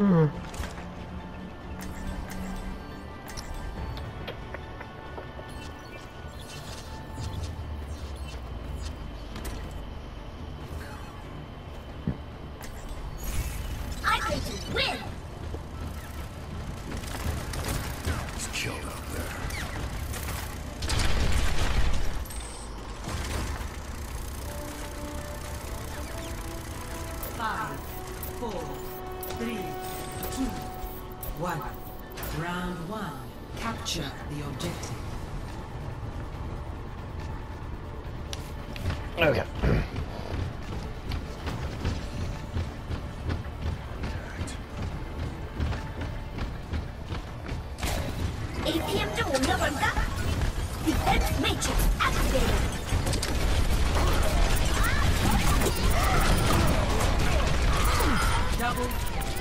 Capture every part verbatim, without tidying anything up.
Hmm. Five, four, three, two, one. Round one. Capture the objective. Okay. A P M 좀 올려볼까? Defense Matrix activated. Double.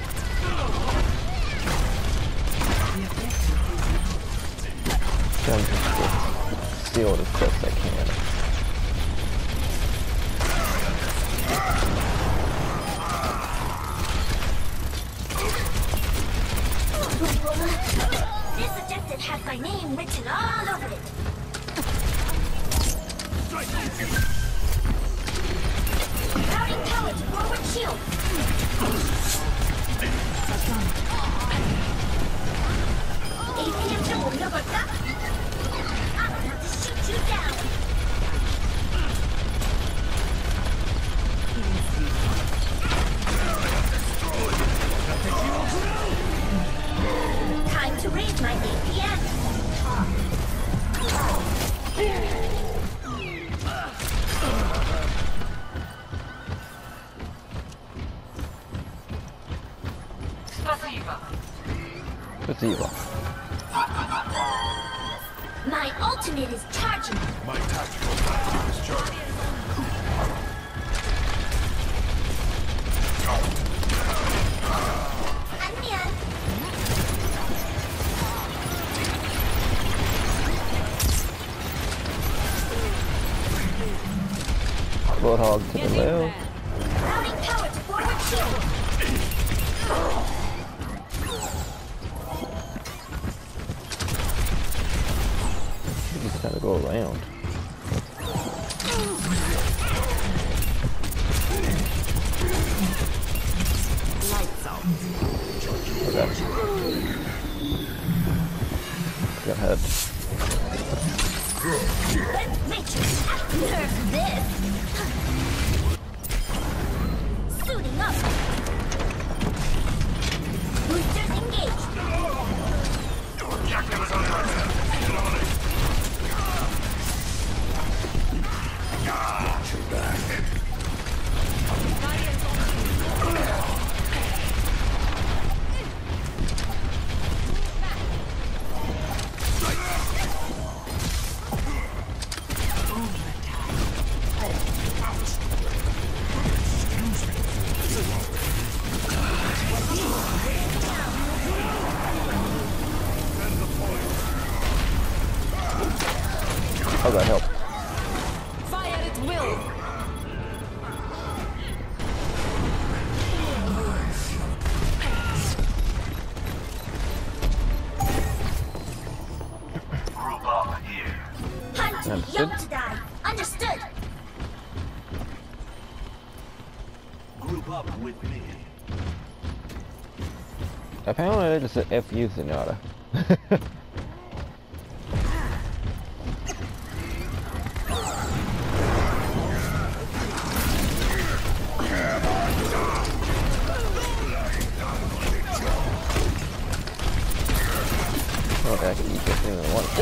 I'm just steal it as best I can. This objective has my name written all over it. Routing power to forward shield. A P M 좀 올려볼까? I'm about to shoot you down. Time to raise my A P M. Spasibo. My ultimate is charging. My tactical plan is charging. 안녕. Roadhog to the left. Routing power to forward shield. You just gotta go around. Lights out. Okay. Go ahead. Let's make sure nerf this. Suiting up. Boosters engaged. Objective is under attack. Get on it. Got your back. How's that help? Fire at will. Group up here. Hunt, Understood. young to die. Understood. Group up with me. Apparently they just said F you, Zenyatta. Okay, I can eat this thing in one.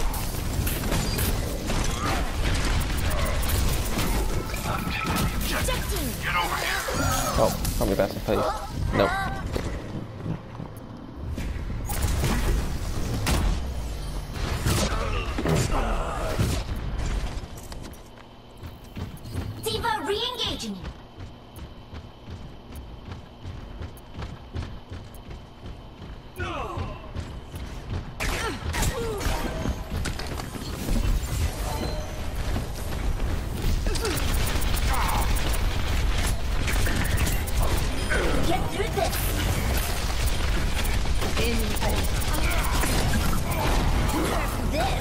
Ejecting. Get over here. Oh, help me back some pace. Nope. Diva re-engaging. Get through this. this.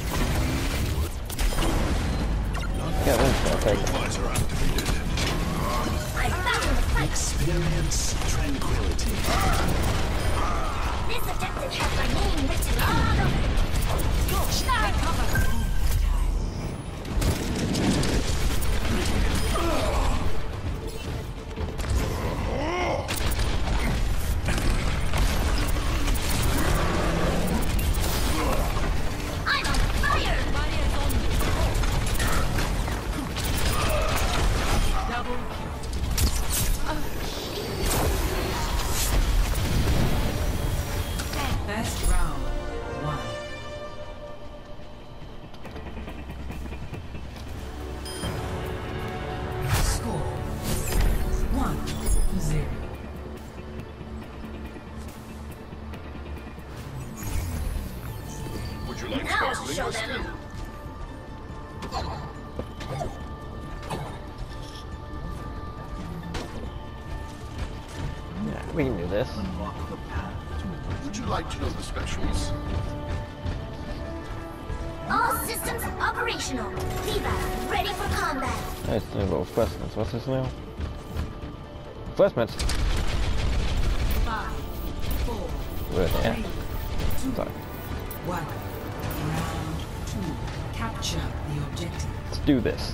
Yeah, that's gonna take it. Visor activated. I found the fight. Experience tranquility. This objective has my name written all over it. Go, start. I'm on fire. Double Best round one. Score one to zero. Would you like Now I'll sparkling show or them. still? Yeah, we can do this. Would you like to know the specials? All systems operational. Viva, ready for combat. Let's do a little Freshmans. What's this now? Freshmans! Five, four, Where they at? three, two, Sorry. one. Round two. Capture the objective. Let's do this.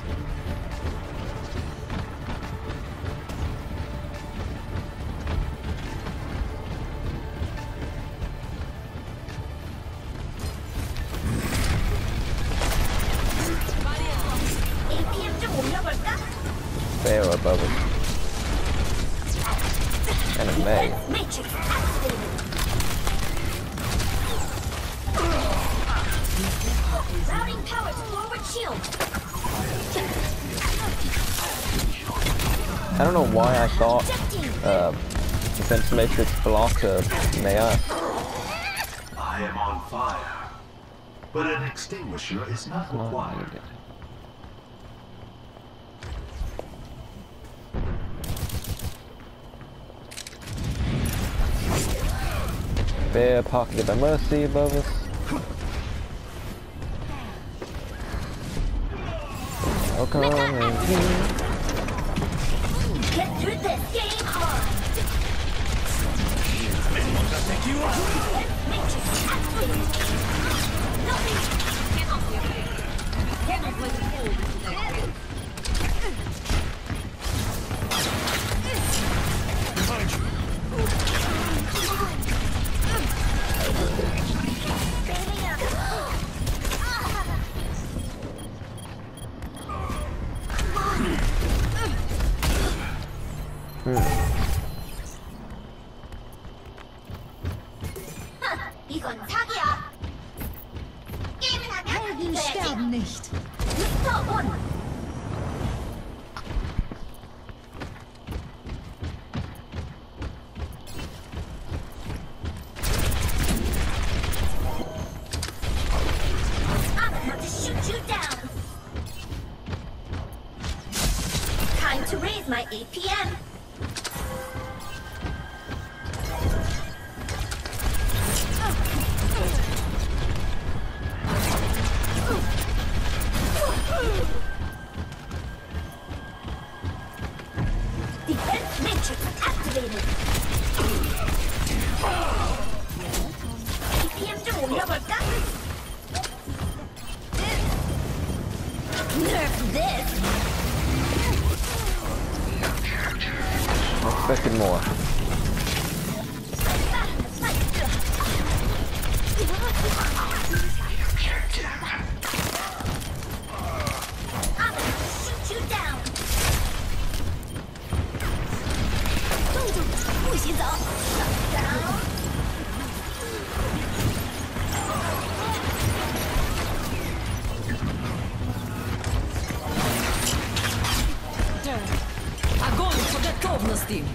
에이피엠 좀 올려볼까? Fair above it. And a Meg. Matrix activated. Routing power to forward shield. I don't know why I thought Ejecting. uh, Defense Matrix blocked uh, Maya. I am on fire. But an extinguisher is not Not required. needed. Fair pocketed by Mercy above us. Welcome in here. Get through this game hard. Matrix activated. Bailing out. 이건 사기야. 게임은 하면 sterben nicht. 미스터 온. I'm about to shoot you down. Time to raise my A P M. Defense matrix activated. A P M 좀 올려볼까? Nerf this. Expected more. I'm gonna shoot you down. 动住，不许走。Down. Огонь по готовности!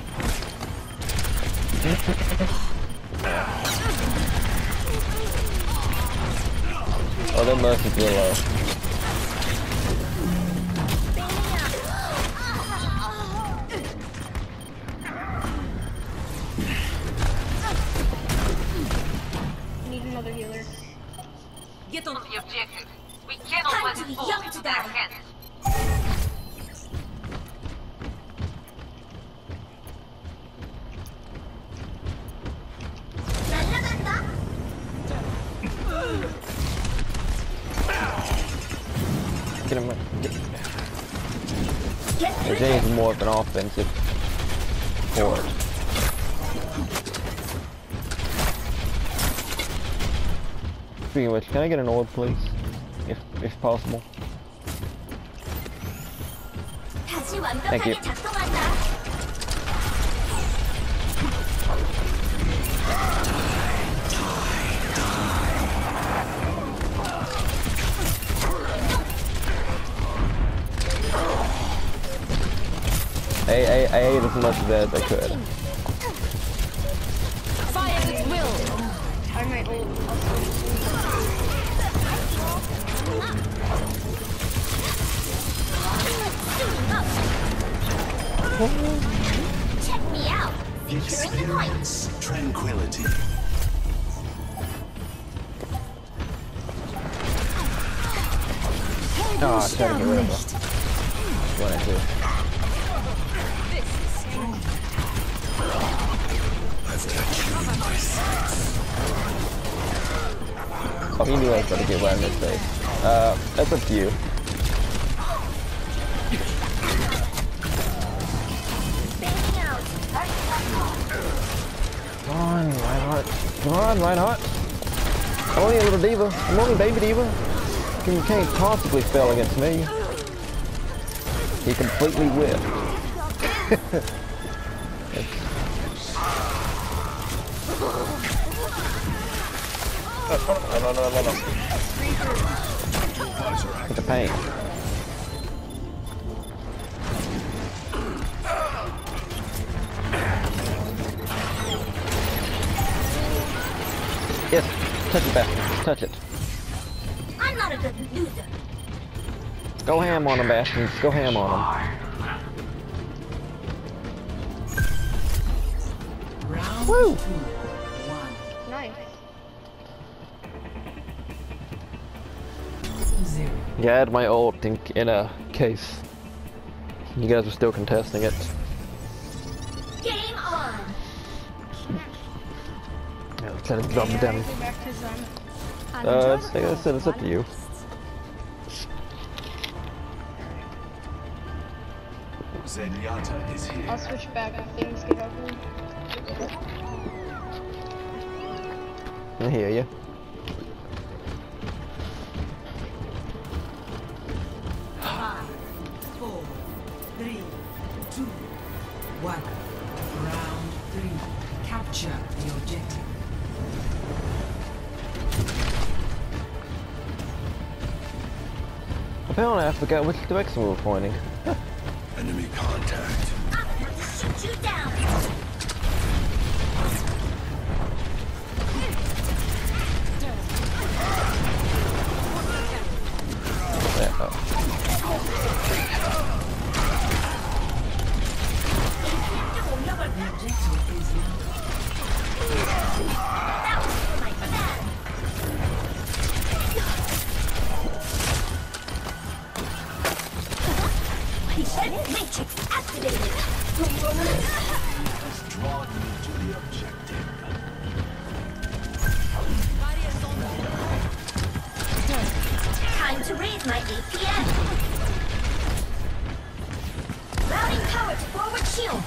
Oh, their Mercy's real low. Need another healer. Get on the objective. We cannot Time let to it be fall young into to their die. hands. 날라간다. Get him. Get, Get yeah, through Jay's this. more of an offensive forward. Speaking of which, can I get an orb, please? If if possible. 다시 Thank 완벽하게 you. 작동한다. I, I, I ate as much of that as I could. fire at will. I might ult Check me out. Featuring the points. Experience tranquility. Ah, oh, try to get rid of her. Wanted to. Oh, he knew I was going to get right in his face. Uh, that's up to you. Bailing out. Come on, Reinhardt. Come on, Reinhardt. I'm only a little diva. I'm only baby diva. You can't possibly fail against me. He completely whipped. No, no, no, no, no. It's a pain. Yes, touch it, Bastion. Touch it. I'm not a good loser. Go ham on them, Bastions. Go ham on them. Round Woo! two. One. Nice. Zero. Yeah, I had my ult in, in a case. You guys are still contesting it. Game on. Yeah, let's let it drop it down. Go back to Zen. Uh, it's, like I said, it's up to you. Zenyatta is here. I'll switch back if things get ugly. I hear you. Five, four, three, two, one. Round three. Capture the objective. Apparently I forgot which direction we were pointing. Enemy contact. I'm about to shoot you down. There, oh. 좀 올려볼까? The objective is now. That was for my fan. Matrix activated. Has drawn me to the objective. Time to raise my A P M. Routing power to forward shield.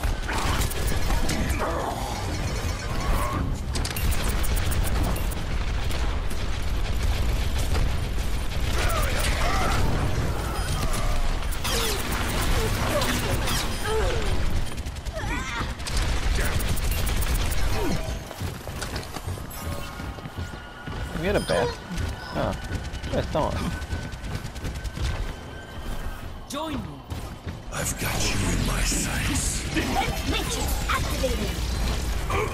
We had a bat. Oh, that's on. Join me. I've got you in my sights. Matrix activated.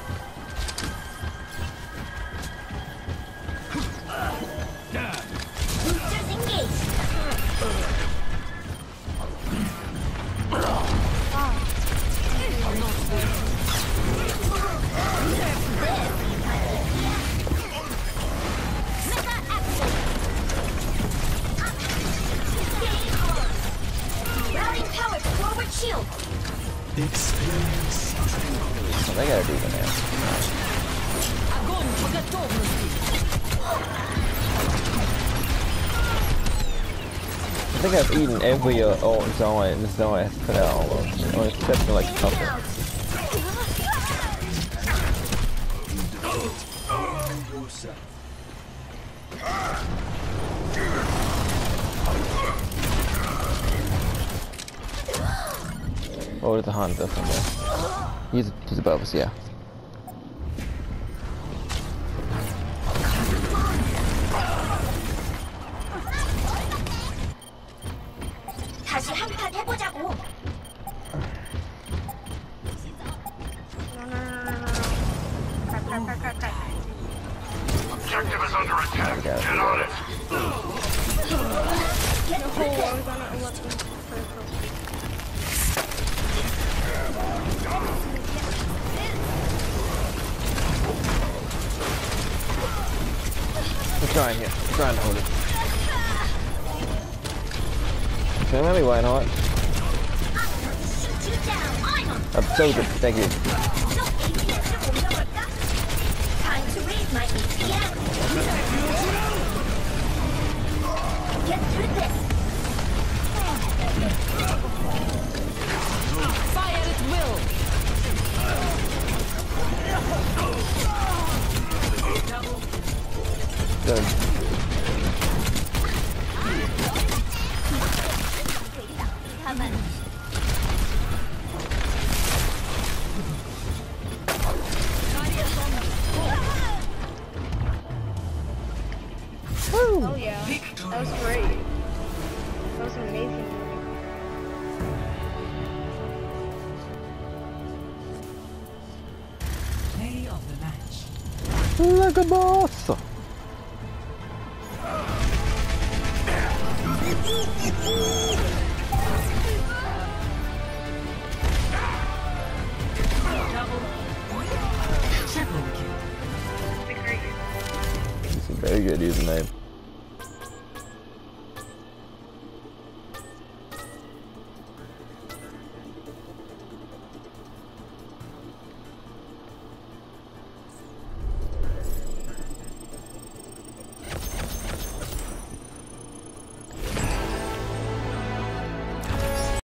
Boosters engaged. Mega activated. think I've eaten every uh, alt Zion Zion has put out almost, or except for like a couple. Oh, there's a hunter somewhere. He's, he's above us, yeah. 다시 한판 해보자고. No, no, no, no, no, no. Crap, crap, crap, crap, crap. Objective is under attack. We got it, Get we on got it. No, I was on a eleven. We're trying here. We're trying to hold it. Okay, let me why not? Shoot you down. I'm on. Absolutely, thank you. 너 에이피엠 좀 올려볼까? Time to raise my A P M. Get through this. Fire at will. Good. 가만. Oh yeah, that was great. That was amazing. Play of the match. Like a boss! Triple kill. It's a very good username.